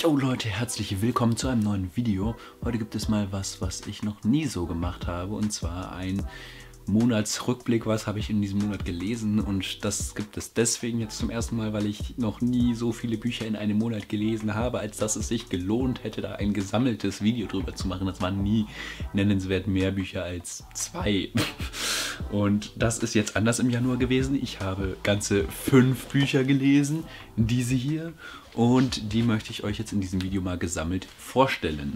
Yo Leute, herzlich willkommen zu einem neuen Video. Heute gibt es mal was ich noch nie so gemacht habe, und zwar ein Monatsrückblick. Was habe ich in diesem Monat gelesen? Und das gibt es deswegen jetzt zum ersten Mal, weil ich noch nie so viele Bücher in einem Monat gelesen habe, als dass es sich gelohnt hätte, da ein gesammeltes Video drüber zu machen. Das waren nie nennenswert mehr Bücher als 2. Und das ist jetzt anders im Januar gewesen. Ich habe ganze 5 Bücher gelesen, diese hier. Und die möchte ich euch jetzt in diesem Video mal gesammelt vorstellen.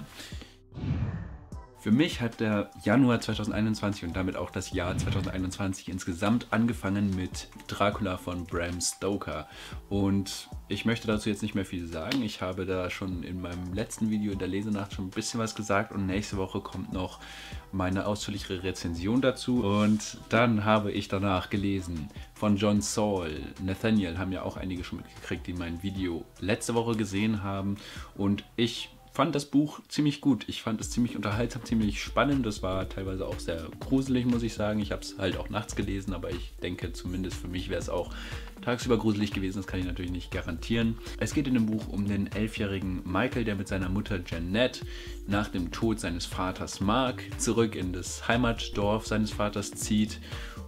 Für mich hat der Januar 2021 und damit auch das Jahr 2021 insgesamt angefangen mit Dracula von Bram Stoker. Und ich möchte dazu jetzt nicht mehr viel sagen. Ich habe da schon in meinem letzten Video in der Lesenacht schon ein bisschen was gesagt und nächste Woche kommt noch meine ausführlichere Rezension dazu. Und dann habe ich danach gelesen von John Saul. Nathaniel haben ja auch einige schon mitgekriegt, die mein Video letzte Woche gesehen haben. Und ich fand das Buch ziemlich gut. Ich fand es ziemlich unterhaltsam, ziemlich spannend. Das war teilweise auch sehr gruselig, muss ich sagen. Ich habe es halt auch nachts gelesen, aber ich denke, zumindest für mich wäre es auch tagsüber gruselig gewesen. Das kann ich natürlich nicht garantieren. Es geht in dem Buch um den 11-jährigen Michael, der mit seiner Mutter Jeanette nach dem Tod seines Vaters Mark zurück in das Heimatdorf seines Vaters zieht,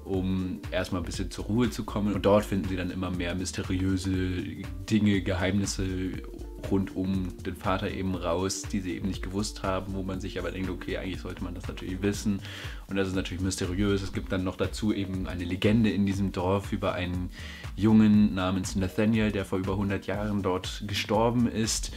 um erstmal ein bisschen zur Ruhe zu kommen. Und dort finden sie dann immer mehr mysteriöse Dinge, Geheimnisse rund um den Vater eben raus, die sie eben nicht gewusst haben, wo man sich aber denkt, okay, eigentlich sollte man das natürlich wissen. Und das ist natürlich mysteriös. Es gibt dann noch dazu eben eine Legende in diesem Dorf über einen Jungen namens Nathaniel, der vor über 100 Jahren dort gestorben ist.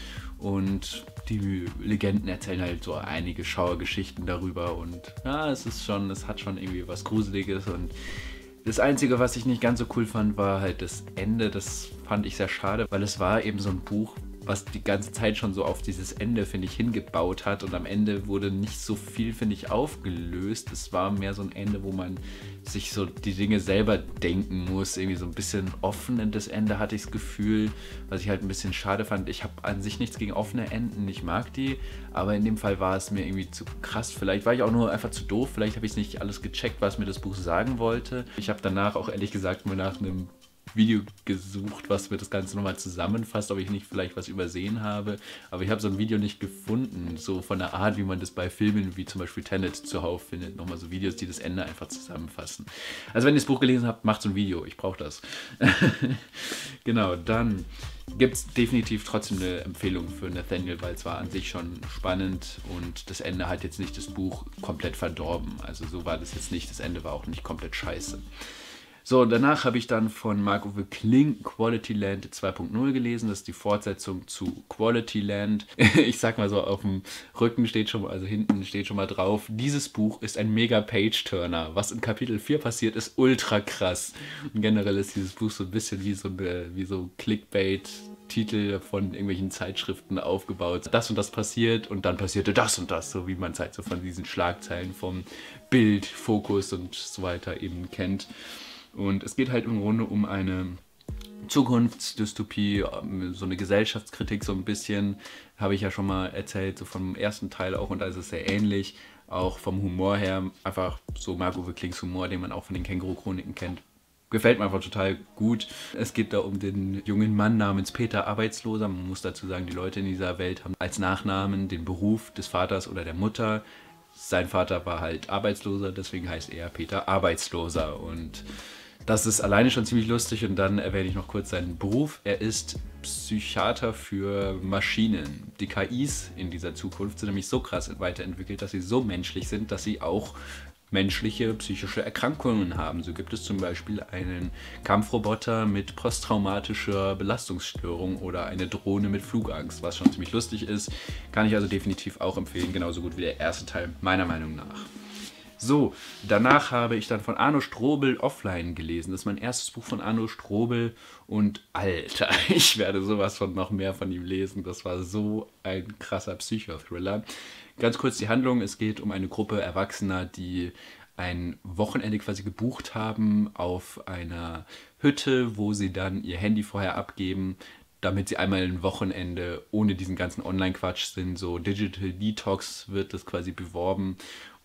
Und die Legenden erzählen halt so einige Schauergeschichten darüber. Und ja, es hat schon irgendwie was Gruseliges. Und das Einzige, was ich nicht ganz so cool fand, war halt das Ende. Das fand ich sehr schade, weil es war eben so ein Buch, was die ganze Zeit schon so auf dieses Ende, finde ich, hingebaut hat. Und am Ende wurde nicht so viel, finde ich, aufgelöst. Es war mehr so ein Ende, wo man sich so die Dinge selber denken muss. Irgendwie so ein bisschen offenes Ende hatte ich das Gefühl, was ich halt ein bisschen schade fand. Ich habe an sich nichts gegen offene Enden, ich mag die. Aber in dem Fall war es mir irgendwie zu krass. Vielleicht war ich auch nur einfach zu doof. Vielleicht habe ich nicht alles gecheckt, was mir das Buch sagen wollte. Ich habe danach auch ehrlich gesagt mal nach einem Video gesucht, was mir das Ganze nochmal zusammenfasst, ob ich nicht vielleicht was übersehen habe. Aber ich habe so ein Video nicht gefunden, so von der Art, wie man das bei Filmen wie zum Beispiel Tenet zuhauf findet. Nochmal so Videos, die das Ende einfach zusammenfassen. Also wenn ihr das Buch gelesen habt, macht so ein Video. Ich brauche das. Genau, dann gibt es definitiv trotzdem eine Empfehlung für Nathaniel, weil es war an sich schon spannend und das Ende hat jetzt nicht das Buch komplett verdorben. Also so war das jetzt nicht. Das Ende war auch nicht komplett scheiße. So, danach habe ich dann von Marc-Uwe Kling Quality Land 2.0 gelesen. Das ist die Fortsetzung zu Quality Land. Ich sag mal so, auf dem Rücken steht schon mal, also hinten steht schon mal drauf, dieses Buch ist ein mega Page-Turner. Was in Kapitel 4 passiert, ist ultra krass. Und generell ist dieses Buch so ein bisschen wie so Clickbait-Titel von irgendwelchen Zeitschriften aufgebaut. Das und das passiert und dann passierte das und das, so wie man es halt so von diesen Schlagzeilen vom Bild, Fokus und so weiter eben kennt. Und es geht halt im Grunde um eine Zukunftsdystopie, so eine Gesellschaftskritik so ein bisschen, habe ich ja schon mal erzählt, so vom ersten Teil auch, und da ist es sehr ähnlich, auch vom Humor her, einfach so Marc-Uwe Klings Humor, den man auch von den Känguru-Chroniken kennt. Gefällt mir einfach total gut. Es geht da um den jungen Mann namens Peter Arbeitsloser. Man muss dazu sagen, die Leute in dieser Welt haben als Nachnamen den Beruf des Vaters oder der Mutter. Sein Vater war halt Arbeitsloser, deswegen heißt er Peter Arbeitsloser, und das ist alleine schon ziemlich lustig. Und dann erwähne ich noch kurz seinen Beruf. Er ist Psychiater für Maschinen. Die KIs in dieser Zukunft sind nämlich so krass weiterentwickelt, dass sie so menschlich sind, dass sie auch menschliche psychische Erkrankungen haben. So gibt es zum Beispiel einen Kampfroboter mit posttraumatischer Belastungsstörung oder eine Drohne mit Flugangst, was schon ziemlich lustig ist. Kann ich also definitiv auch empfehlen, genauso gut wie der erste Teil, meiner Meinung nach. So, danach habe ich dann von Arno Strobel Offline gelesen. Das ist mein erstes Buch von Arno Strobel und Alter, ich werde sowas von noch mehr von ihm lesen. Das war so ein krasser Psychothriller. Ganz kurz die Handlung: Es geht um eine Gruppe Erwachsener, die ein Wochenende quasi gebucht haben auf einer Hütte, wo sie dann ihr Handy vorher abgeben, damit sie einmal ein Wochenende ohne diesen ganzen Online-Quatsch sind. So Digital Detox wird das quasi beworben.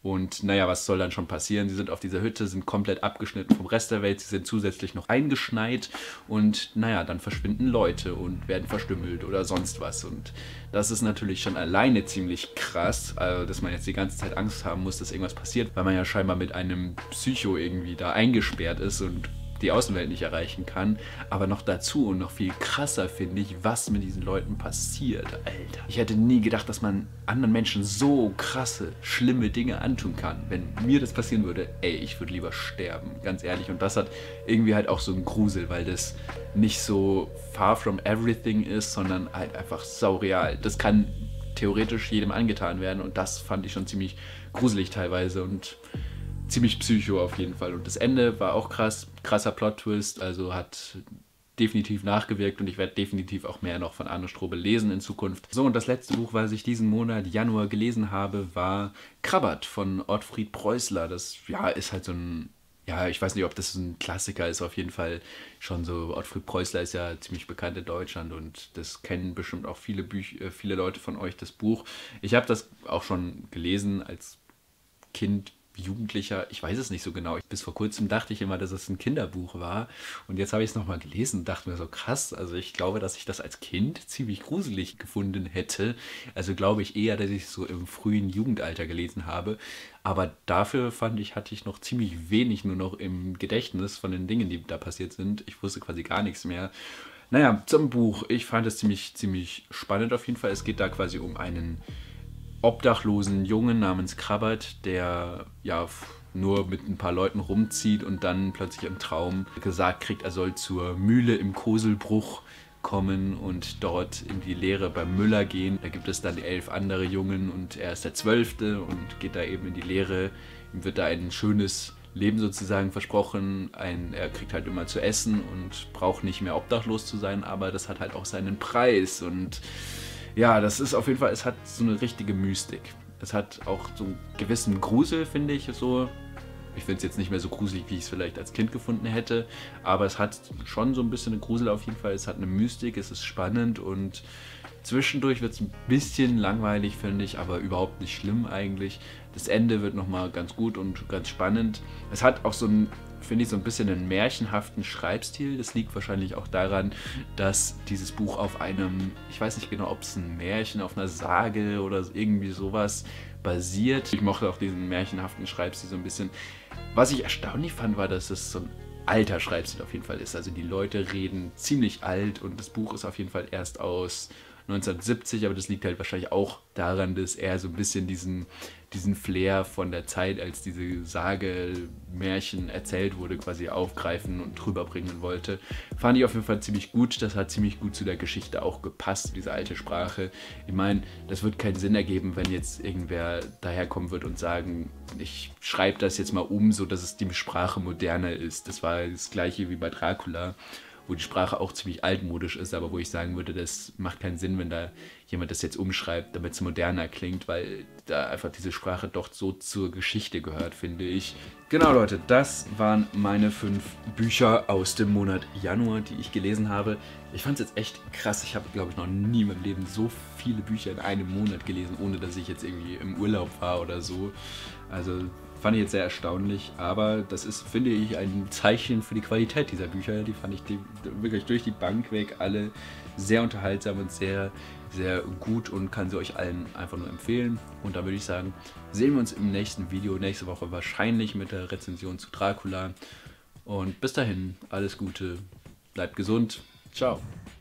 Und naja, was soll dann schon passieren? Sie sind auf dieser Hütte, sind komplett abgeschnitten vom Rest der Welt, sie sind zusätzlich noch eingeschneit und naja, dann verschwinden Leute und werden verstümmelt oder sonst was. Und das ist natürlich schon alleine ziemlich krass, also, dass man jetzt die ganze Zeit Angst haben muss, dass irgendwas passiert, weil man ja scheinbar mit einem Psycho irgendwie da eingesperrt ist und die Außenwelt nicht erreichen kann. Aber noch dazu und noch viel krasser finde ich, was mit diesen Leuten passiert. Alter. Ich hätte nie gedacht, dass man anderen Menschen so krasse, schlimme Dinge antun kann. Wenn mir das passieren würde, ey, ich würde lieber sterben, ganz ehrlich. Und das hat irgendwie halt auch so einen Grusel, weil das nicht so far from everything ist, sondern halt einfach saureal. Das kann theoretisch jedem angetan werden und das fand ich schon ziemlich gruselig teilweise und ziemlich psycho auf jeden Fall. Und das Ende war auch krass, krasser Plot-Twist, also hat definitiv nachgewirkt und ich werde definitiv auch mehr noch von Arno Strobel lesen in Zukunft. So, und das letzte Buch, was ich diesen Monat Januar gelesen habe, war Krabbert von Ottfried Preußler. Das ja, ist halt so ein, ja, ich weiß nicht, ob das ein Klassiker ist, auf jeden Fall schon so. Ottfried Preußler ist ja ziemlich bekannt in Deutschland und das kennen bestimmt auch viele Leute von euch, das Buch. Ich habe das auch schon gelesen als Kind, Jugendlicher, ich weiß es nicht so genau. Bis vor kurzem dachte ich immer, dass es ein Kinderbuch war und jetzt habe ich es nochmal gelesen und dachte mir so krass, also ich glaube, dass ich das als Kind ziemlich gruselig gefunden hätte. Also glaube ich eher, dass ich es so im frühen Jugendalter gelesen habe, aber dafür fand ich, hatte ich noch ziemlich wenig nur noch im Gedächtnis von den Dingen, die da passiert sind. Ich wusste quasi gar nichts mehr. Naja, zum Buch. Ich fand es ziemlich spannend auf jeden Fall. Es geht da quasi um einen obdachlosen Jungen namens Krabbert, der ja nur mit ein paar Leuten rumzieht und dann plötzlich im Traum gesagt kriegt, er soll zur Mühle im Koselbruch kommen und dort in die Lehre beim Müller gehen. Da gibt es dann 11 andere Jungen und er ist der 12. und geht da eben in die Lehre. Ihm wird da ein schönes Leben sozusagen versprochen. Er kriegt halt immer zu essen und braucht nicht mehr obdachlos zu sein, aber das hat halt auch seinen Preis und ja, das ist auf jeden Fall, es hat so eine richtige Mystik. Es hat auch so einen gewissen Grusel, finde ich, so. Ich finde es jetzt nicht mehr so gruselig, wie ich es vielleicht als Kind gefunden hätte, aber es hat schon so ein bisschen eine Grusel auf jeden Fall. Es hat eine Mystik, es ist spannend und zwischendurch wird es ein bisschen langweilig, finde ich, aber überhaupt nicht schlimm eigentlich. Das Ende wird nochmal ganz gut und ganz spannend. Es hat auch so ein, finde ich, so ein bisschen einen märchenhaften Schreibstil. Das liegt wahrscheinlich auch daran, dass dieses Buch auf einem, ich weiß nicht genau, ob es ein Märchen, auf einer Sage oder irgendwie sowas basiert. Ich mochte auch diesen märchenhaften Schreibstil so ein bisschen. Was ich erstaunlich fand, war, dass es so ein alter Schreibstil auf jeden Fall ist. Also die Leute reden ziemlich alt und das Buch ist auf jeden Fall erst aus 1970, aber das liegt halt wahrscheinlich auch daran, dass er so ein bisschen diesen Flair von der Zeit, als diese Sage, Märchen erzählt wurde, quasi aufgreifen und drüber bringen wollte. Fand ich auf jeden Fall ziemlich gut. Das hat ziemlich gut zu der Geschichte auch gepasst, diese alte Sprache. Ich meine, das wird keinen Sinn ergeben, wenn jetzt irgendwer daherkommen wird und sagen, ich schreibe das jetzt mal um, so dass es die Sprache moderner ist. Das war das gleiche wie bei Dracula, wo die Sprache auch ziemlich altmodisch ist, aber wo ich sagen würde, das macht keinen Sinn, wenn da jemand das jetzt umschreibt, damit es moderner klingt, weil da einfach diese Sprache doch so zur Geschichte gehört, finde ich. Genau, Leute, das waren meine 5 Bücher aus dem Monat Januar, die ich gelesen habe. Ich fand es jetzt echt krass. Ich habe, glaube ich, noch nie in meinem Leben so viele Bücher in einem Monat gelesen, ohne dass ich jetzt irgendwie im Urlaub war oder so. Also fand ich jetzt sehr erstaunlich, aber das ist, finde ich, ein Zeichen für die Qualität dieser Bücher. Die fand ich wirklich durch die Bank weg alle sehr unterhaltsam und sehr, sehr gut und kann sie euch allen einfach nur empfehlen. Und da würde ich sagen, sehen wir uns im nächsten Video, nächste Woche wahrscheinlich mit der Rezension zu Dracula. Und bis dahin, alles Gute, bleibt gesund, ciao.